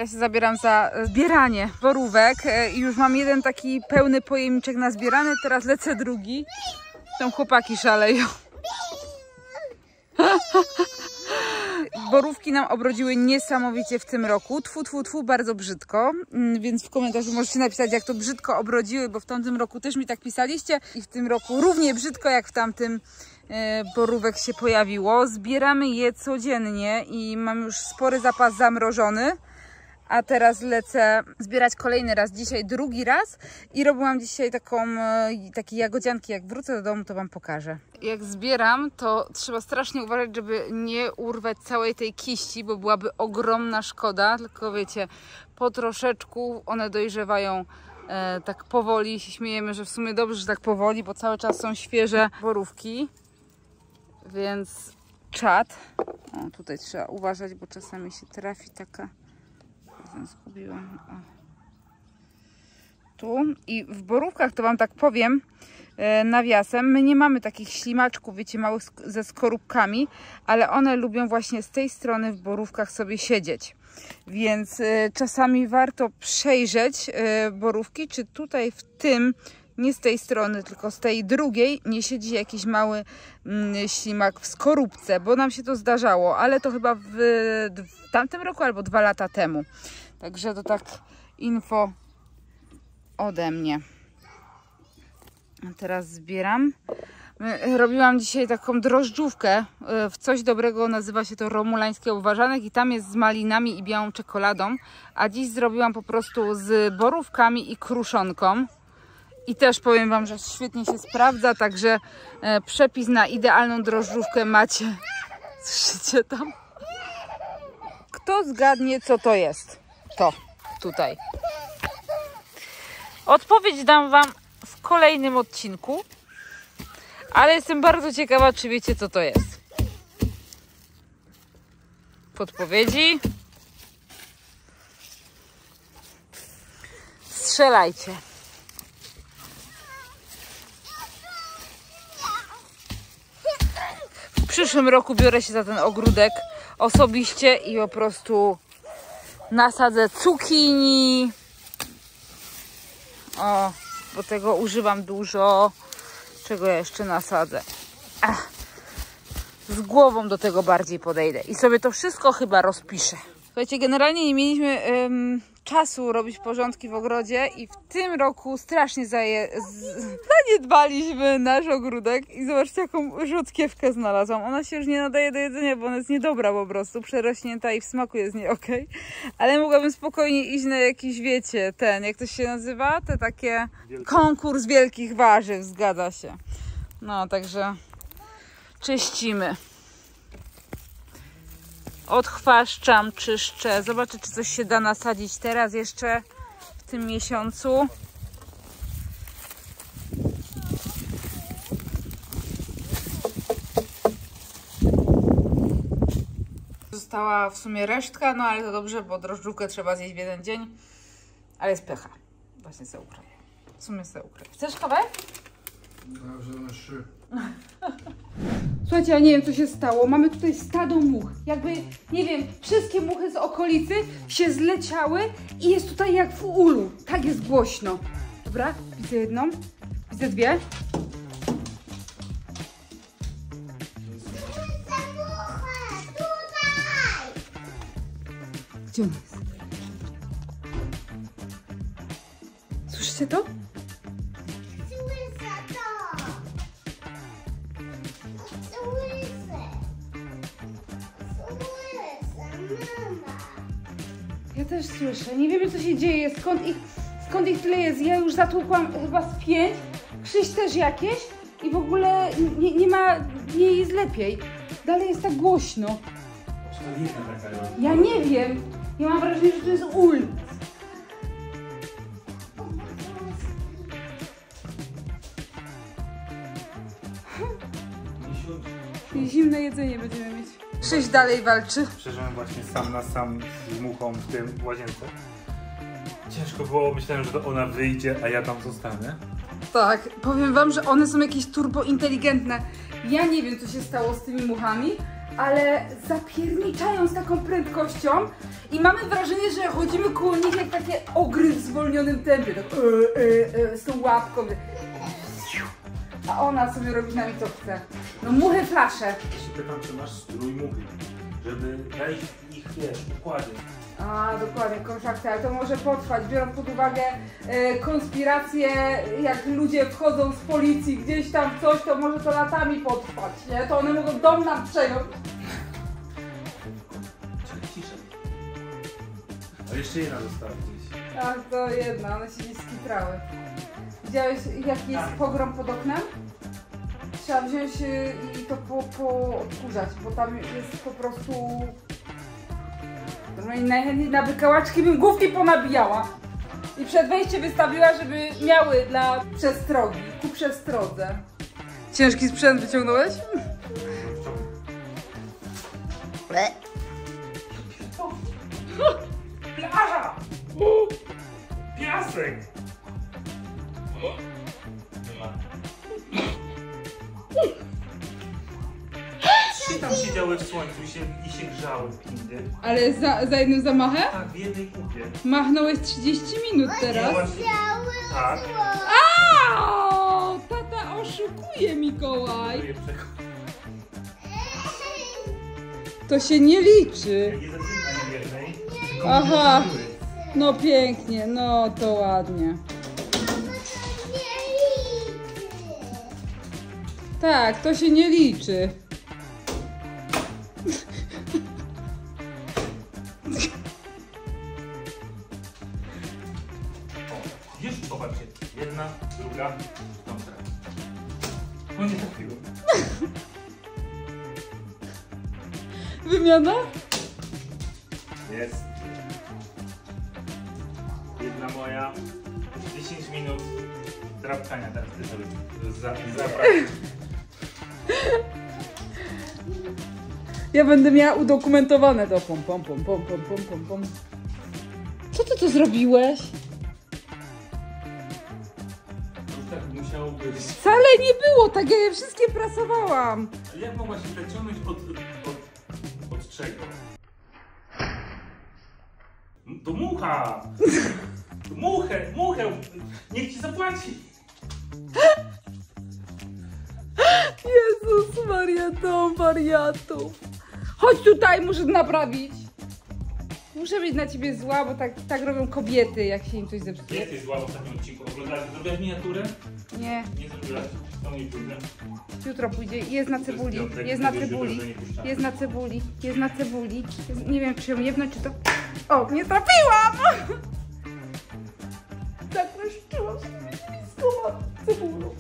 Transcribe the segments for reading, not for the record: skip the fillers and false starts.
Ja się zabieram za zbieranie borówek i już mam jeden taki pełny pojemniczek nazbierany, teraz lecę drugi. Tam chłopaki szaleją. Borówki nam obrodziły niesamowicie w tym roku. Tfu, tfu, tfu, bardzo brzydko. Więc w komentarzu możecie napisać, jak to brzydko obrodziły, bo w tamtym roku też mi tak pisaliście. I w tym roku równie brzydko, jak w tamtym borówek się pojawiło. Zbieramy je codziennie i mam już spory zapas zamrożony. A teraz lecę zbierać kolejny raz, dzisiaj drugi raz i robiłam dzisiaj takie jagodzianki. Jak wrócę do domu, to wam pokażę. Jak zbieram, to trzeba strasznie uważać, żeby nie urwać całej tej kiści, bo byłaby ogromna szkoda, tylko wiecie, po troszeczku one dojrzewają tak powoli. Się śmiejemy, że w sumie dobrze, że tak powoli, bo cały czas są świeże borówki, więc czad. O, tutaj trzeba uważać, bo czasami się trafi taka... Zgubiłam. O. Tu i w borówkach to wam tak powiem nawiasem, my nie mamy takich ślimaczków, wiecie, małych ze skorupkami, ale one lubią właśnie z tej strony w borówkach sobie siedzieć, więc czasami warto przejrzeć borówki, czy tutaj w tym, nie z tej strony, tylko z tej drugiej nie siedzi jakiś mały ślimak w skorupce, bo nam się to zdarzało, ale to chyba w tamtym roku albo 2 lata temu. Także to tak info ode mnie. A teraz zbieram. Robiłam dzisiaj taką drożdżówkę w coś dobrego, nazywa się to romulański obwarzanek i tam jest z malinami i białą czekoladą, a dziś zrobiłam po prostu z borówkami i kruszonką. I też powiem wam, że świetnie się sprawdza, także przepis na idealną drożdżówkę macie. Słyszycie tam? Kto zgadnie, co to jest? To, tutaj. Odpowiedź dam wam w kolejnym odcinku, ale jestem bardzo ciekawa, czy wiecie, co to jest. Podpowiedzi? Strzelajcie. W przyszłym roku biorę się za ten ogródek osobiście i po prostu nasadzę cukinii. O, bo tego używam dużo. Czego ja jeszcze nasadzę? Z głową do tego bardziej podejdę i sobie to wszystko chyba rozpiszę. Słuchajcie, generalnie nie mieliśmy czasu robić porządki w ogrodzie i w tym roku strasznie zaniedbaliśmy nasz ogródek i zobaczcie, jaką rzodkiewkę znalazłam. Ona się już nie nadaje do jedzenia, bo ona jest niedobra po prostu, przerośnięta i w smaku jest nie okej. Ale mogłabym spokojnie iść na jakiś, wiecie, jak to się nazywa? Te takie konkurs wielkich warzyw, zgadza się. No, także czyścimy. Odchwaszczam, czyszczę. Zobaczę, czy coś się da nasadzić teraz jeszcze w tym miesiącu. Została w sumie resztka, no ale to dobrze, bo drożdżówkę trzeba zjeść w jeden dzień. Ale jest pecha. Właśnie sobie ukroję. W sumie sobie ukroję. Chcesz kawę? Dobrze, na 3. Słuchajcie, ja nie wiem, co się stało. Mamy tutaj stado much. Jakby, nie wiem, wszystkie muchy z okolicy się zleciały i jest tutaj jak w ulu. Tak jest głośno. Dobra, widzę jedną, widzę dwie. Gdzie ona jest? Słyszycie to? Ja też słyszę. Nie wiemy, co się dzieje. Skąd ich tyle jest? Ja już zatłukłam chyba z 5. Krzyś też jakieś. I w ogóle nie jest lepiej. Dalej jest tak głośno. Ja nie wiem. Ja mam wrażenie, że to jest ul. Zimne jedzenie będziemy mieć. Krzyś dalej walczy. Przeżyłem właśnie sam na sam z muchą w tym łazience. Ciężko było, myślałem, że to ona wyjdzie, a ja tam zostanę. Tak, powiem wam, że one są jakieś turbo inteligentne. Ja nie wiem, co się stało z tymi muchami, ale zapierniczają z taką prędkością i mamy wrażenie, że chodzimy koło nich jak takie ogry w zwolnionym tempie, tak z tą łapką. A ona sobie robi z nami co chce. No muchy flasze. Ja się pytam, czy masz strój muchy, żeby wejść w ich, wiesz, układzie. A, dokładnie, konszachty, ale to może potrwać, biorąc pod uwagę konspiracje, jak ludzie wchodzą z policji gdzieś tam w coś, to może to latami potrwać, nie? To one mogą dom nam przejąć. Czekaj, ciszej. A jeszcze jedna została gdzieś. Tak, to jedna, one się nie skitrały. Widziałeś, jaki jest pogrom pod oknem? Trzeba wziąć i to odkurzać, bo tam jest po prostu... Najchętniej na wykałaczki bym główki ponabijała. I przed wejściem wystawiła, żeby miały dla przestrogi, ku przestrodze. Ciężki sprzęt wyciągnąłeś? Plaża! Piasek! Trzy tam siedziały w słońcu i się grzały pindy. Ale za jednym zamachem? Tak, w jednej kupie. Machnąłeś 30 minut teraz. Tak. Aaa! Tata oszukuje, Mikołaj. To się nie liczy. Nie zaczyna jednej. Aha. No pięknie, no to ładnie. Tak, to się nie liczy. Już popatrzcie. Jedna, druga, dobra. No nie trafiłem. Wymiana? Jest. Jedna moja. 10 minut drapkania teraz ty sobie zabrać. Ja będę miała udokumentowane to. Pom. Co ty tu zrobiłeś? Już tak musiało być. Wcale nie było, tak ja je wszystkie prasowałam. Ale jak mogłaś się wyciągnąć od czego? To mucha! To muchę! Niech ci zapłaci! Jezus Maria, to wariatów. Chodź tutaj, muszę naprawić. Muszę być na ciebie zła, bo tak robią kobiety, jak się im coś zepsuje. Jesteś zła w ostatnim odcinku. Oglądałaś, zrobiłaś miniaturę? Nie, Nie zrobiłaś. To nie pójdę. jutro pójdzie. Jest na cebuli, jest na cebuli, jest na cebuli, jest na cebuli. Nie wiem, czy ją jebnąć, czy to... O, nie trafiłam! Tak rozczułam się blisko cebulą.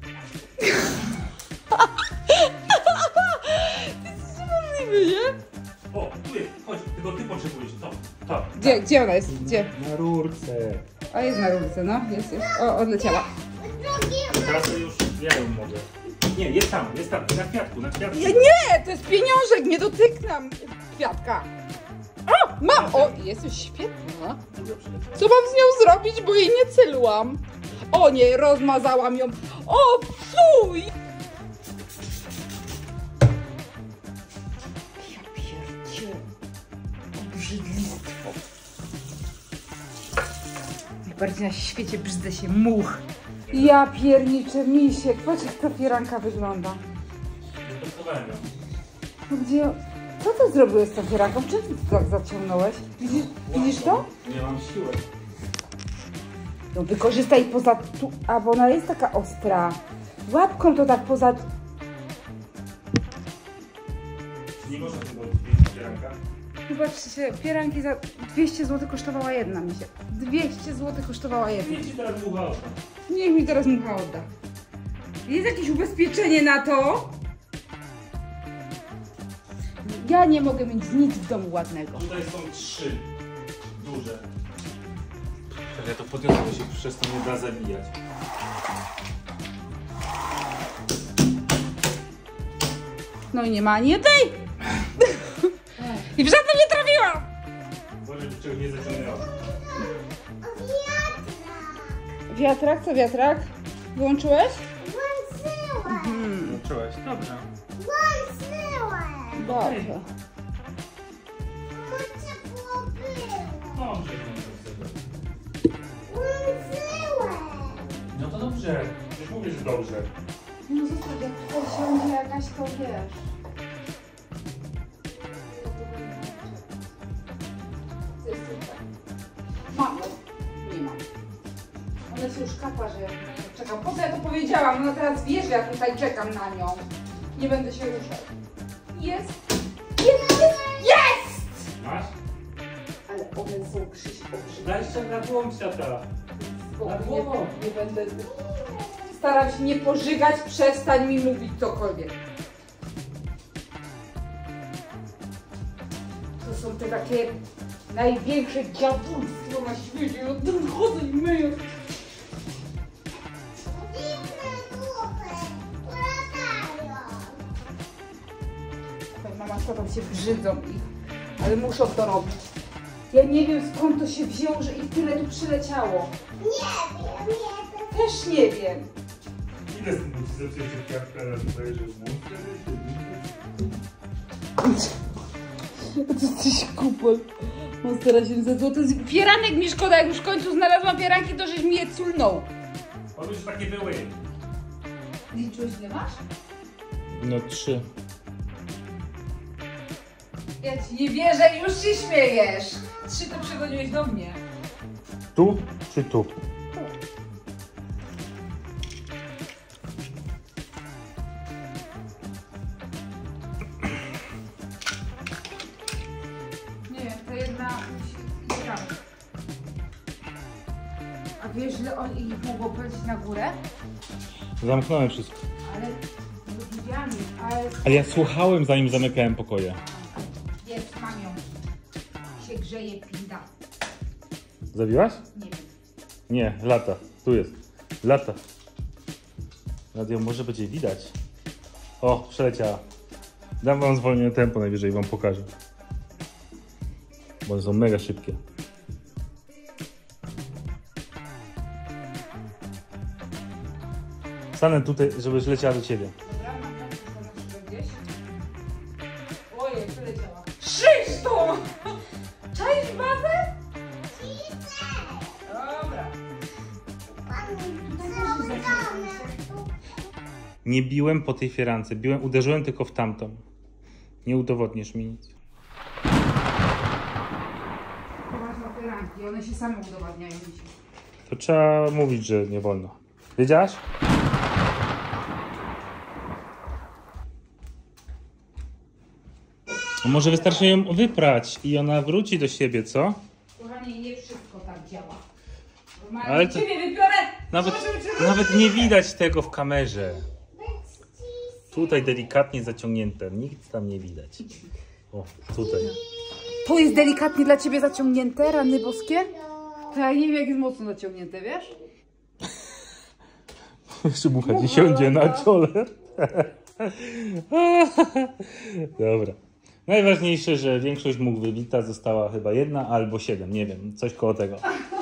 To jest niemożliwe, nie? O, tu jest, chodź, tylko ty potrzebujesz. To. Gdzie ona jest? Gdzie? Na rurce. O, jest na rurce, no. Jest. O, odleciała. Teraz to już ja ją mogę. Nie, jest tam, na kwiatku, Nie, to jest pieniążek, nie dotykam kwiatka. O, mam! O, jest już świetna. Co mam z nią zrobić, bo jej nie celłam? O nie, rozmazałam ją. O, fuj! Ja pierdziu. Obrzydlistwo. Najbardziej na świecie brzydzę się much. Ja pierniczę, misiek. Patrz, jak ta firanka wygląda. No gdzie... Co ty zrobiłeś z tą firanką? Czym ty to tak zaciągnąłeś? Widzisz to? Nie mam siły. No wykorzystaj poza tu... A, bo ona jest taka ostra. Łapką to tak poza... Nie można tego odwiedzić firanka. Zobaczcie, firanki za 200 zł kosztowała jedna, misiek. 200 zł kosztowała jedna. Niech ci teraz mucha odda. Niech mi teraz mucha odda. Jest jakieś ubezpieczenie na to? Ja nie mogę mieć nic w domu ładnego. Tutaj są 3 duże. Ja to podniosę, bo się przez to nie da zabijać. No i nie ma ani jednej! I w żadnym nie trafiłam! Może by czegoś nie zaciągnęło. Wiatrak? Co wiatrak? Wyłączyłeś? Włączyłeś? Dobrze. Dobrze. Dobrze, no to dobrze. Już mówię, że dobrze. No zostaw, jak tutaj siądzie jakaś, to wiesz. To jest super. Mam ją. Nie mam. Ona się już kapła, że ja czekam. Po co ja to powiedziałam? No teraz wiesz, że ja tutaj czekam na nią. Nie będę się ruszać. Jest! Jest! Jest! Masz? Ale one są obrzydliwe. Daj jeszcze na głowę świata. Na głową. Nie będę... Staram się nie pożygać, przestań mi mówić cokolwiek. To są te takie największe dziadulstwo na świecie. Od tym chodzę i myję. Mama, tam się brzydzą ich, ale muszą to robić. Ja nie wiem, skąd to się wzięło, że ich tyle tu przyleciało. Nie wiem. Też nie wiem. Ile z tym ci zepsujecie kwiatka, że że To jesteś kupol. Mam 700 zł. Fieranek mi szkoda, jak już w końcu znalazłam fieranki, to żeś mi je culnął. One już takie były. Liczyłeś, nie masz? No 3. Ja ci nie wierzę, już się śmiejesz. 3 to przegoniłeś do mnie. Tu czy tu? Nie wiem, to jedna musi iść tam. A wiesz, że on ich mogło polecieć na górę? Zamknąłem wszystko. Ale drzwiami, ale... Ale ja słuchałem, zanim zamykałem pokoje. Jest, mam ją. Się grzeje pinda. Zabiłaś? Nie wiem. Nie, lata. Tu jest. Lata. Radio może będzie widać. O, przeleciała. Dam wam zwolnione tempo, najwyżej wam pokażę. Bo one są mega szybkie. Stanę tutaj, żebyś leciała do ciebie. Dobra, mam tam tylko gdzieś. Ojej, przeleciała. Krzysztof! Cześć, bazę? Dobra. Nie biłem po tej fierance. Uderzyłem tylko w tamtą. Nie udowodnisz mi nic. Poważne firanki, one się same udowadniają dzisiaj. To trzeba mówić, że nie wolno. Wiedziałaś? A może wystarczy ją wyprać i ona wróci do siebie, co? Kochanie, nie wszystko tak działa. Ale to- Ciebie wybiorę! Nawet nie widać tego w kamerze. Tutaj delikatnie zaciągnięte. Nic tam nie widać. O, tutaj. To jest delikatnie dla ciebie zaciągnięte, rany boskie? To ja nie wiem, jak jest mocno zaciągnięte, wiesz? Jeszcze mucha nie siądzie na czole. Dobra. Najważniejsze, że większość much wybita, została chyba 1 albo 7, nie wiem, coś koło tego.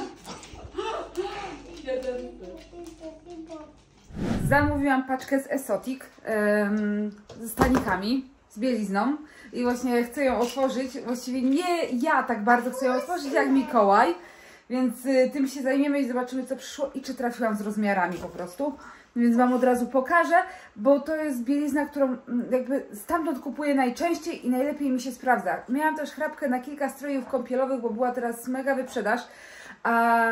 Zamówiłam paczkę z Esotic ze stanikami, z bielizną i właśnie chcę ją otworzyć. Właściwie nie ja tak bardzo chcę ją otworzyć jak Mikołaj, więc tym się zajmiemy i zobaczymy, co przyszło i czy trafiłam z rozmiarami po prostu. Więc wam od razu pokażę, bo to jest bielizna, którą jakby stamtąd kupuję najczęściej i najlepiej mi się sprawdza. Miałam też chrapkę na kilka strojów kąpielowych, bo była teraz mega wyprzedaż, a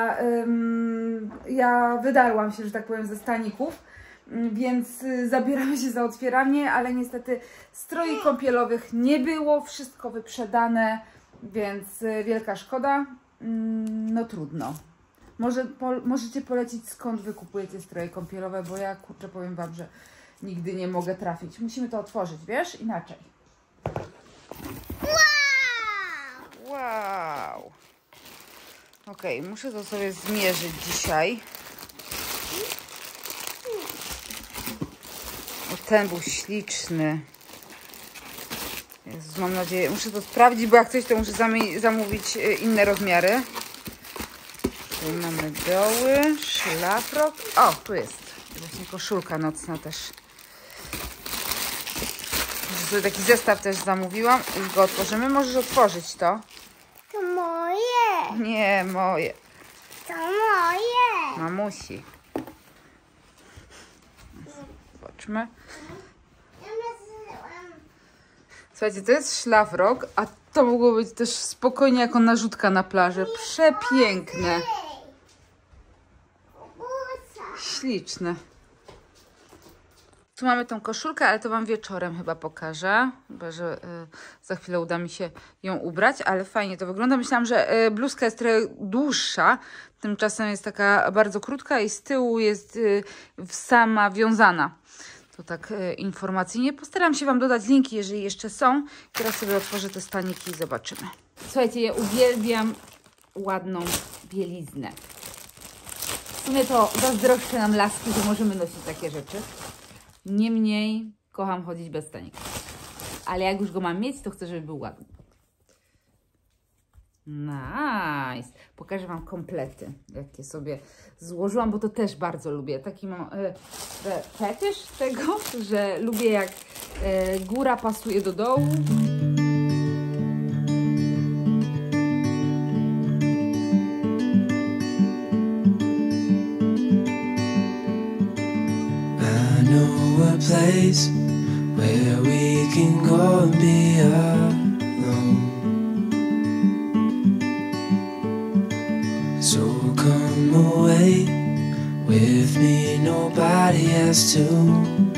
ja wydarłam się, że tak powiem, ze staników, więc zabieramy się za otwieranie, ale niestety stroi kąpielowych nie było, wszystko wyprzedane, więc wielka szkoda, no trudno. Możecie polecić, skąd wy kupujecie stroje kąpielowe, bo ja kurczę powiem wam, że nigdy nie mogę trafić. Musimy to otworzyć, wiesz? Inaczej. Wow! Okej, muszę to sobie zmierzyć dzisiaj. O, ten był śliczny. Jezus, mam nadzieję, muszę to sprawdzić, bo jak coś, to muszę zamówić inne rozmiary. Tu mamy doły, szlafrok. O, tu jest właśnie koszulka nocna też. Tutaj taki zestaw też zamówiłam. Już go otworzymy. Możesz otworzyć to. To moje. Nie, moje. To moje. Mamusi. Zobaczmy. Ja nazyłam. Słuchajcie, to jest szlafrok, a to mogło być też spokojnie jako narzutka na plaży. Przepiękne. Busa. Śliczne. Tu mamy tą koszulkę, ale to Wam wieczorem chyba pokażę. Chyba, że za chwilę uda mi się ją ubrać, ale fajnie to wygląda. Myślałam, że bluzka jest trochę dłuższa. Tymczasem jest taka bardzo krótka i z tyłu jest sama wiązana. To tak informacyjnie. Postaram się Wam dodać linki, jeżeli jeszcze są. Teraz sobie otworzę te staniki i zobaczymy. Słuchajcie, ja uwielbiam ładną bieliznę. W sumie to zazdroszczę nam laski, że możemy nosić takie rzeczy. Niemniej kocham chodzić bez staników. Ale jak już go mam mieć, to chcę, żeby był ładny. Nice. Pokażę Wam komplety, jakie sobie złożyłam, bo to też bardzo lubię. Taki mam fetysz tego, że lubię jak góra pasuje do dołu. Place where we can go and be alone. So come away with me, nobody has to.